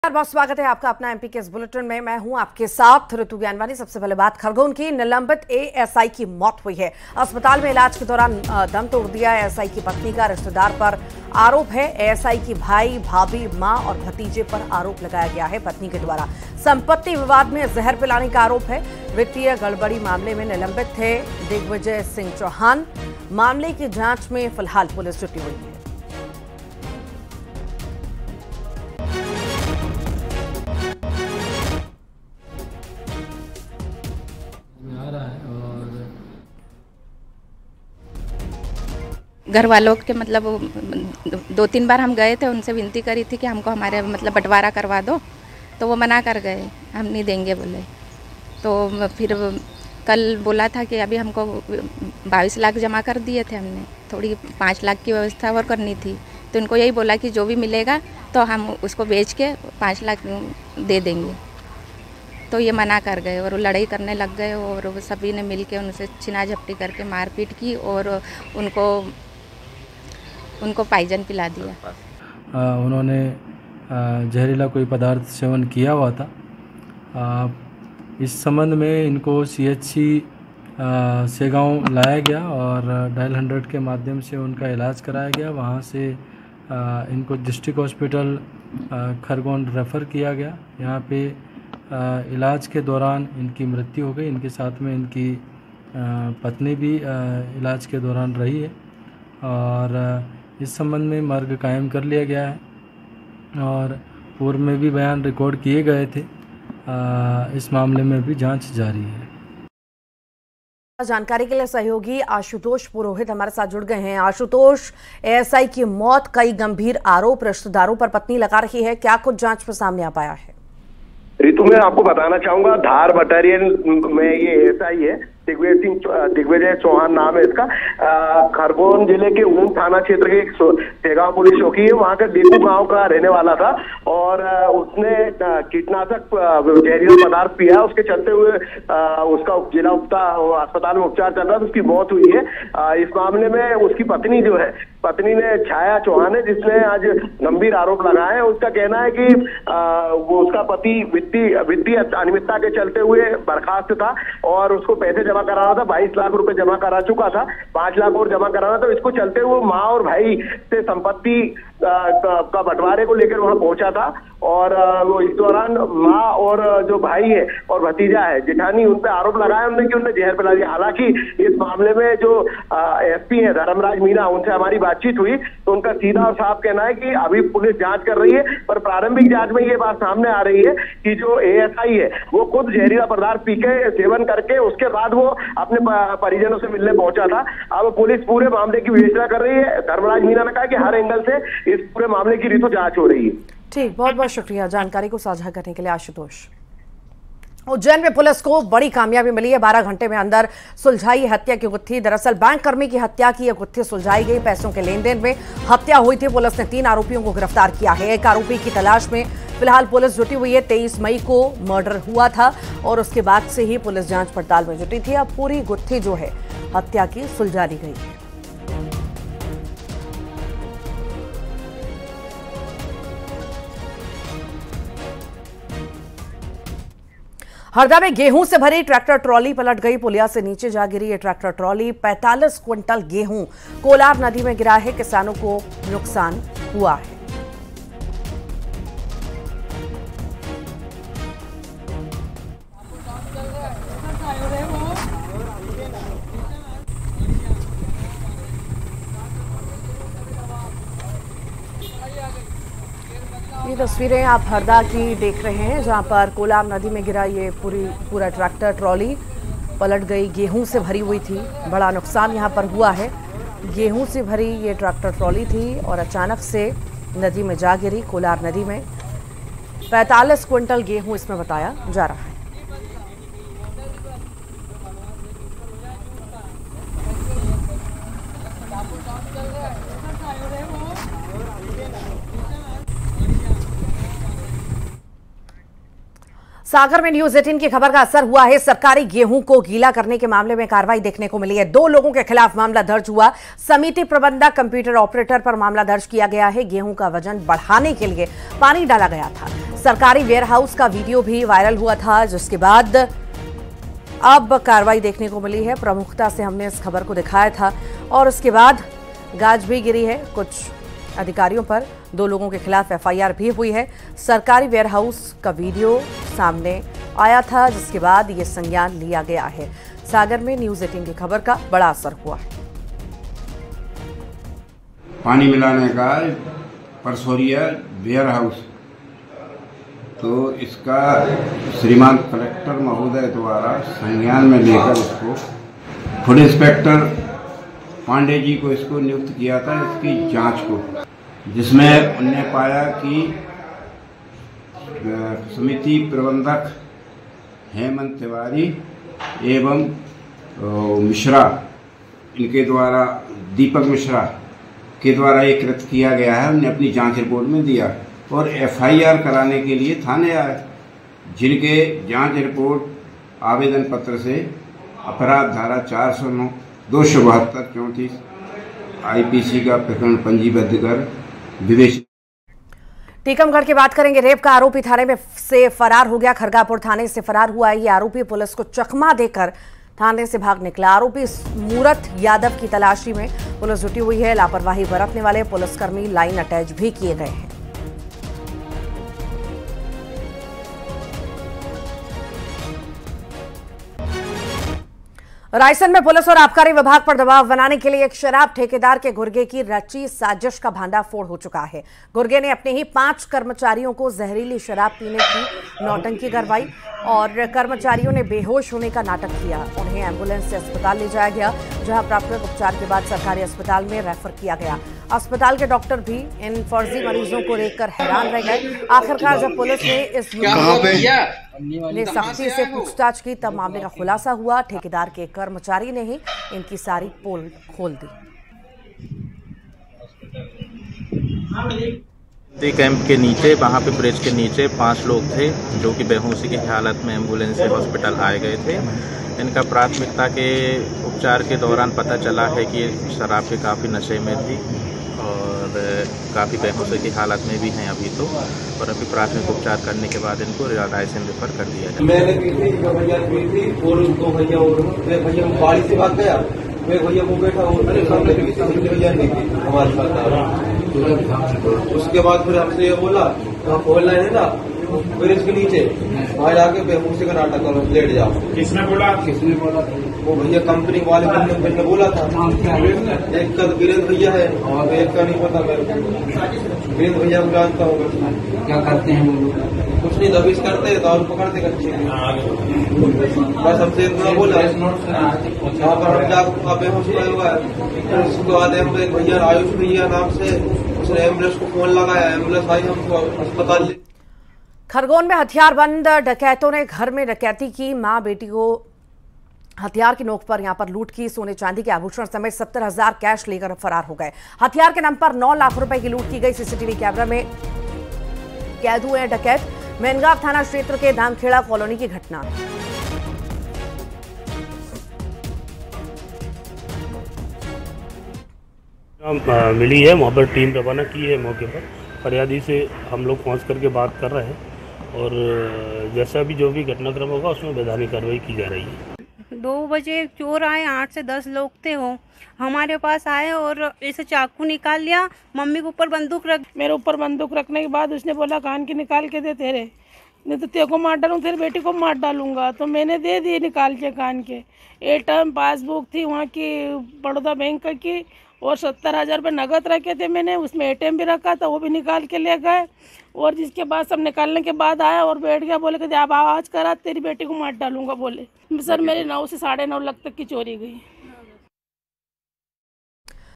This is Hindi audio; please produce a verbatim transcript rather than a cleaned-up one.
बहुत स्वागत है आपका अपना एमपी के इस बुलेटिन में। मैं हूं आपके साथ ऋतु ज्ञानवानी। सबसे पहले बात खरगोन की। निलंबित एएसआई की मौत हुई है। अस्पताल में इलाज के दौरान दम तोड़ दिया। एएसआई की पत्नी का रिश्तेदार पर आरोप है। एएसआई की भाई, भाभी, मां और भतीजे पर आरोप लगाया गया है पत्नी के द्वारा। संपत्ति विवाद में जहर पिलाने का आरोप है। वित्तीय गड़बड़ी मामले में निलंबित थे दिग्विजय सिंह चौहान। मामले की जांच में फिलहाल पुलिस जुटी हुई है। घर वालों के मतलब दो तीन बार हम गए थे, उनसे विनती करी थी कि हमको हमारे मतलब बंटवारा करवा दो, तो वो मना कर गए, हम नहीं देंगे बोले। तो फिर कल बोला था कि अभी हमको बाईस लाख जमा कर दिए थे हमने, थोड़ी पाँच लाख की व्यवस्था और करनी थी। तो उनको यही बोला कि जो भी मिलेगा तो हम उसको बेच के पाँच लाख दे देंगे। तो ये मना कर गए और लड़ाई करने लग गए और सभी ने मिल के उनसे छिना झपटी करके मारपीट की और उनको उनको पाइजन पिला दिया। आ, उन्होंने जहरीला कोई पदार्थ सेवन किया हुआ था। आ, इस संबंध में इनको सीएचसी सेगांव लाया गया और डायल हंड्रेड के माध्यम से उनका इलाज कराया गया। वहाँ से आ, इनको डिस्ट्रिक्ट हॉस्पिटल खरगोन रेफ़र किया गया। यहाँ पे आ, इलाज के दौरान इनकी मृत्यु हो गई। इनके साथ में इनकी आ, पत्नी भी आ, इलाज के दौरान रही है और इस संबंध में मर्ग कायम कर लिया गया है और पूर्व में भी बयान रिकॉर्ड किए गए थे। आ, इस मामले में भी जांच जारी है। जानकारी के लिए सहयोगी आशुतोष पुरोहित हमारे साथ जुड़ गए हैं। आशुतोष, एएसआई की मौत, कई गंभीर आरोप रिश्तेदारों पर पत्नी लगा रही है, क्या कुछ जांच में सामने आ पाया है? ऋतु, मैं आपको बताना चाहूंगा, धार बटालियन में ये एएसआई है, दिग्विजय सिंह दिग्विजय चौहान नाम है इसका। खरगोन जिले के ऊन थाना क्षेत्र के एक सेगांव पुलिस चौकी है, वहां का डेकू गांव का रहने वाला था और उसने कीटनाशक जहरीला पदार्थ पिया। उसके चलते हुए उसका जिला अस्पताल में उपचार चल रहा था, उसकी मौत हुई है। इस मामले में उसकी पत्नी जो है, पत्नी ने छाया चौहान है, जिसने आज गंभीर आरोप लगाए हैं। उसका कहना है कि वो उसका पति वित्तीय वित्तीय अनियमितता के चलते हुए बर्खास्त था और उसको पैसे जमा कराना था। बाईस लाख रुपए जमा करा चुका था, पांच लाख और जमा कराना था। इसको चलते हुए माँ और भाई से संपत्ति का बंटवारे को लेकर वहां पहुंचा था और वो इस दौरान माँ और जो भाई है और भतीजा है जेठानी, उन पे आरोप लगाया उन्होंने कि उन्होंने जहर पिला दिया। हालांकि इस मामले में जो एसपी है धर्मराज मीणा, उनसे हमारी बातचीत हुई तो उनका सीधा और साफ कहना है कि अभी पुलिस जांच कर रही है, पर प्रारंभिक जांच में ये बात सामने आ रही है कि जो एएसआई है वो खुद जहरीला पदार्थ पी के सेवन करके उसके बाद वो अपने परिजनों से मिलने पहुंचा था। अब पुलिस पूरे मामले की विवेचना कर रही है। धर्मराज मीणा ने कहा कि हर एंगल से इस पूरे मामले की ऋतु जांच हो रही है। ठीक, बहुत बहुत शुक्रिया जानकारी को साझा करने के लिए आशुतोष। उज्जैन में पुलिस को बड़ी कामयाबी मिली है। बारह घंटे में अंदर सुलझाई हत्या की गुत्थी। दरअसल बैंक कर्मी की हत्या की यह गुत्थी सुलझाई गई। पैसों के लेन देन में हत्या हुई थी। पुलिस ने तीन आरोपियों को गिरफ्तार किया है। एक आरोपी की तलाश में फिलहाल पुलिस जुटी हुई है। तेईस मई को मर्डर हुआ था और उसके बाद से ही पुलिस जांच पड़ताल में जुटी थी। अब पूरी गुत्थी जो है हत्या की सुलझा ली गई है। हरदा में गेहूं से भरी ट्रैक्टर ट्रॉली पलट गई। पुलिया से नीचे जा गिरी ये ट्रैक्टर ट्रॉली। पैंतालीस क्विंटल गेहूं कोलार नदी में गिरा है। किसानों को नुकसान हुआ है। ये तस्वीरें आप हरदा की देख रहे हैं, जहां पर कोलार नदी में गिरा ये पूरी पूरा ट्रैक्टर ट्रॉली पलट गई। गेहूं से भरी हुई थी। बड़ा नुकसान यहां पर हुआ है। गेहूं से भरी ये ट्रैक्टर ट्रॉली थी और अचानक से नदी में जा गिरी, कोलार नदी में। पैंतालीस क्विंटल गेहूं इसमें बताया जा रहा है। सागर में न्यूज अठारह की खबर का असर हुआ है। सरकारी गेहूं को गीला करने के मामले में कार्रवाई देखने को मिली है। दो लोगों के खिलाफ मामला दर्ज हुआ। समिति प्रबंधक कंप्यूटर ऑपरेटर पर मामला दर्ज किया गया है। गेहूं का वजन बढ़ाने के लिए पानी डाला गया था। सरकारी वेयरहाउस का वीडियो भी वायरल हुआ था, जिसके बाद अब कार्रवाई देखने को मिली है। प्रमुखता से हमने इस खबर को दिखाया था और उसके बाद गाज भी गिरी है कुछ अधिकारियों पर। दो लोगों के खिलाफ एफ आई आर भी हुई है। सरकारी वेयरहाउस का वीडियो सामने आया था, जिसके बाद ये संज्ञान लिया गया है। सागर में न्यूज एटीन की खबर का बड़ा असर हुआ है। पानी मिलाने का परसोरिया वेयरहाउस, तो इसका श्रीमान कलेक्टर महोदय द्वारा संज्ञान में लेकर इसको फूड इंस्पेक्टर पांडे जी को इसको नियुक्त किया था इसकी जांच को, जिसमें उन्होंने पाया कि समिति प्रबंधक हेमंत तिवारी एवं मिश्रा, इनके द्वारा दीपक मिश्रा के द्वारा ये कृत्य किया गया है। उन्होंने अपनी जांच रिपोर्ट में दिया और एफ आई आर कराने के लिए थाने आए, जिनके जांच रिपोर्ट आवेदन पत्र से अपराध धारा चार सौ नौ दो सौ बहत्तर चौंतीस आई पी सी का प्रकरण पंजीबद्ध कर विवेचना। टीकमगढ़ की बात करेंगे। रेप का आरोपी थाने में से फरार हो गया। खरगापुर थाने से फरार हुआ है ये आरोपी। पुलिस को चकमा देकर थाने से भाग निकला। आरोपी मूरत यादव की तलाशी में पुलिस जुटी हुई है। लापरवाही बरतने वाले पुलिसकर्मी लाइन अटैच भी किए गए हैं। रायसेन में पुलिस और आबकारी विभाग पर दबाव बनाने के लिए एक शराब ठेकेदार के गुर्गे की रची साजिश का भांडाफोड़ हो चुका है। गुर्गे ने अपने ही पांच कर्मचारियों को जहरीली शराब पीने की नौटंकी करवाई और कर्मचारियों ने बेहोश होने का नाटक किया। उन्हें एम्बुलेंस से अस्पताल ले जाया गया, जहां प्राथमिक उपचार के बाद सरकारी अस्पताल में रेफर किया गया। अस्पताल के डॉक्टर भी इन फर्जी मरीजों को देखकर हैरान रह गए। आखिरकार जब पुलिस ने इस ने सख्ती से पूछताछ की, तब मामले का खुलासा हुआ। ठेकेदार के कर्मचारी ने ही इनकी सारी पोल खोल दी। कैंप के नीचे, वहाँ पे ब्रिज के नीचे पांच लोग थे जो कि बेहोशी की हालत में एम्बुलेंस से हॉस्पिटल आए गए थे। इनका प्राथमिकता के उपचार के दौरान पता चला है कि शराब के काफ़ी नशे में थी और काफ़ी बेहोशी की हालत में भी हैं अभी तो, और अभी प्राथमिक उपचार करने के बाद इनको रायसेन रेफर कर दिया जाए। मैंने की थी, भैया की थी और दो भैया और भैया बाड़ी से भाग गया, मैं भैया को बैठा और भैया नहीं थी हमारे साथ। उसके बाद फिर हमसे ये बोला बोलना है ना ब्रिज के नीचे वहाँ जाके बेहोशी का नाटक करो, लेट जाओ। किसने बोला? किसने बोला? वो भैया कंपनी वाले बंदे ने बोला था। एक का वीरेंद्र भैया है और एक का नहीं पता मेरे को। वीरेंद्र भैया को जानता होगा। क्या करते हैं वो? कुछ नहीं, दबिश करते हैं, दारू पकड़ते कच्चे। बस हमसे इतना बोला। यहाँ पर हम जाकर बेहोश हुआ है। उसके बाद एक भैया आयुष भैया नाम से उसने एम्बुलेंस को फोन लगाया, एम्बुलेंस आई, हमको अस्पताल ले। खरगोन में हथियारबंद डकैतों ने घर में डकैती की। मां बेटी को हथियार की नोक पर यहां पर लूट की। सोने चांदी के आभूषण समेत सत्तर हजार कैश लेकर फरार हो गए। हथियार के नाम पर नौ लाख रुपए की लूट की गई। सीसीटीवी कैमरा में कैद हुए हैं डकैत। मैनगांव थाना क्षेत्र के धामखेड़ा कॉलोनी की घटना। मिली है, वहाँ पर टीम रवाना की है। मौके पर फरियादी से हम लोग पहुँच करके बात कर रहे हैं और जैसा भी जो भी घटनाक्रम होगा उसमें वैधानिक कार्रवाई की जा रही है। दो बजे चोर आए, आठ से दस लोग थे, वो हमारे पास आए और ऐसे चाकू निकाल लिया। मम्मी के ऊपर बंदूक रख मेरे ऊपर बंदूक रखने के बाद उसने बोला कान की निकाल के दे तेरे, नहीं तो तेरे को मार डालूँ, तेरी बेटी को मार डालूंगा। तो मैंने दे दिए निकाल के कान के। एटीएम पासबुक थी वहाँ की बड़ौदा बैंक की और सत्तर हज़ार रुपये नगद रखे थे मैंने, उसमें एटीएम भी रखा था, वो भी निकाल के ले गए। और जिसके बाद सब निकालने के बाद आया और बैठ गया, बोले कि आप आवाज़ करा तेरी बेटी को मार डालूंगा बोले। सर मेरे नौ से साढ़े नौ लाख तक की चोरी गई।